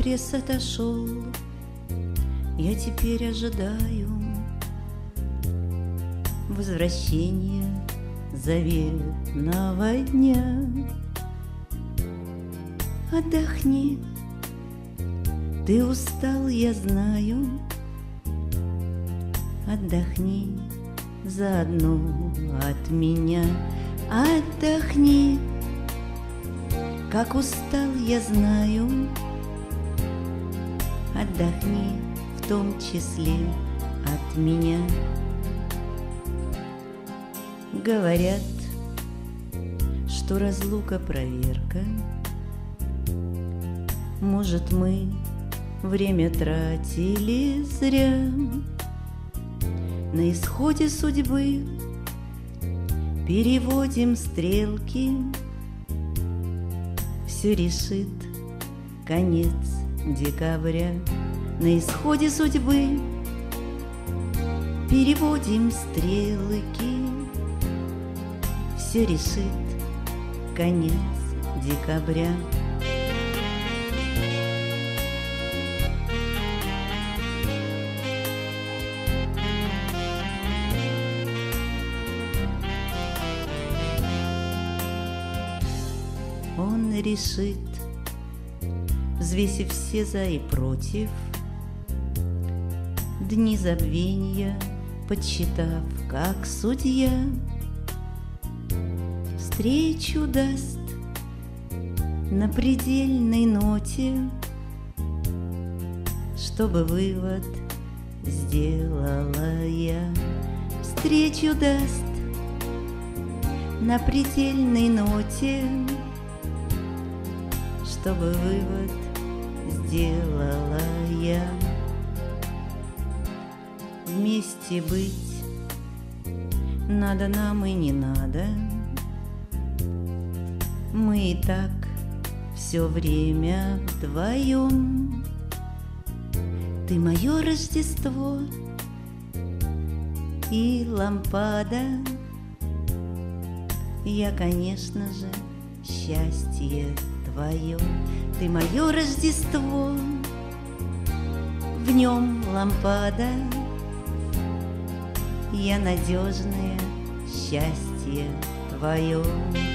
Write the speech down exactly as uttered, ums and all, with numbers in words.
крест отошел, я теперь ожидаю возвращения заветного дня. Отдохни, ты устал, я знаю. Отдохни заодно от меня. Отдохни, как устал, я знаю. Отдохни в том числе от меня. Говорят, что разлука проверка. Может, мы время тратили зря. На исходе судьбы переводим стрелки. Все решит конец декабря. На исходе судьбы переводим стрелки. Все решит конец декабря. Он решит, взвесив все за и против, дни забвенья подсчитав как судья, встречу даст на предельной ноте, чтобы вывод сделала я. Встречу даст на предельной ноте, чтобы вывод сделала я. Вместе быть надо нам и не надо. Мы и так все время вдвоем. Ты мое Рождество и лампада. Я, конечно же, счастье твое. Ты мое Рождество, в нем лампада. Я надежное счастье твое.